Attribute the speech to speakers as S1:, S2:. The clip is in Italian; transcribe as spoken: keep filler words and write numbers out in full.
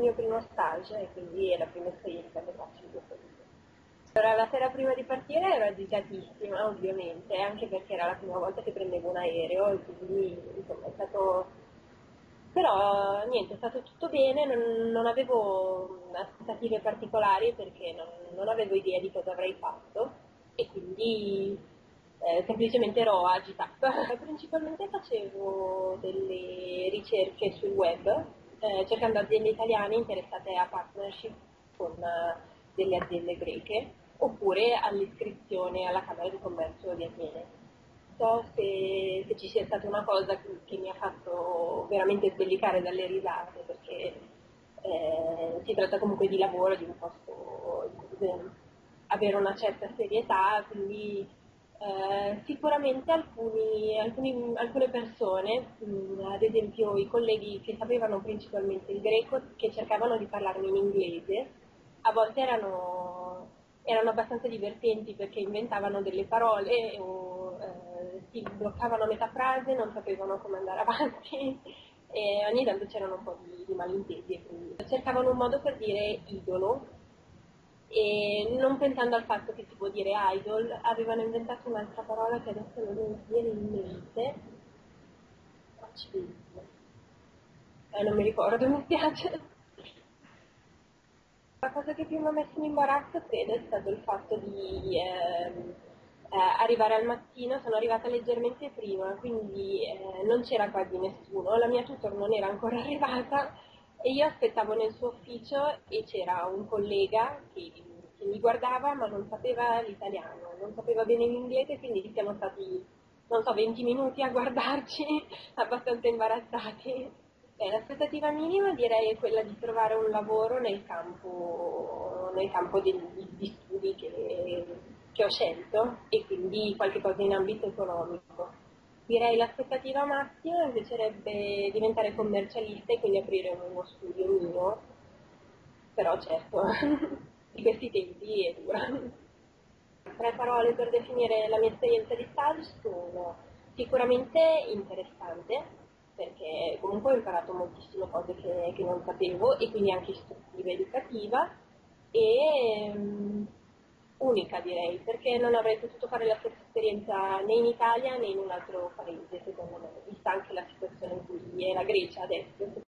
S1: mio primo stage e quindi è la prima esperienza che faccio in questo tipo. Allora, la sera prima di partire ero agitatissima, ovviamente, anche perché era la prima volta che prendevo un aereo e quindi insomma è stato. Però niente, è stato tutto bene, non, non avevo aspettative particolari perché non, non avevo idea di cosa avrei fatto e quindi eh, semplicemente ero agitata. Principalmente facevo delle ricerche sul web, eh, cercando aziende italiane interessate a partnership con eh, delle aziende greche oppure all'iscrizione alla Camera di Commercio di Atene. So se, se ci sia stata una cosa che, che mi ha fatto veramente sbellicare dalle risate, perché eh, si tratta comunque di lavoro, di un posto di cui deve avere una certa serietà, quindi eh, sicuramente alcuni, alcuni, alcune persone, mh, ad esempio i colleghi che sapevano principalmente il greco, che cercavano di parlarmi in inglese, a volte erano, erano abbastanza divertenti perché inventavano delle parole o eh, si bloccavano a metà frase, non sapevano come andare avanti e ogni tanto c'erano un po' di, di malintesi e quindi cercavano un modo per dire idolo e non pensando al fatto che si può dire idol, avevano inventato un'altra parola che adesso non mi viene in mente. Accidenti. Eh, non mi ricordo, mi spiace. La cosa che più mi ha messo in imbarazzo credo è stato il fatto di ehm, eh, arrivare al mattino, sono arrivata leggermente prima, quindi eh, non c'era quasi nessuno, la mia tutor non era ancora arrivata e io aspettavo nel suo ufficio e c'era un collega che, che mi guardava ma non sapeva l'italiano, non sapeva bene l'inglese, quindi siamo stati, non so, venti minuti a guardarci abbastanza imbarazzati. Eh, l'aspettativa minima direi è quella di trovare un lavoro nel campo, nel campo di, di studi che, che ho scelto e quindi qualche cosa in ambito economico. Direi l'aspettativa massima mi piacerebbe diventare commercialista e quindi aprire uno studio mio, però certo, di questi tempi è dura. Tre parole per definire la mia esperienza di stage sono sicuramente interessante, perché comunque ho imparato moltissime cose che, che non sapevo e quindi anche istruttiva, educativa e um, unica direi, perché non avrei potuto fare la stessa esperienza né in Italia né in un altro paese secondo me, vista anche la situazione in cui è la Grecia adesso.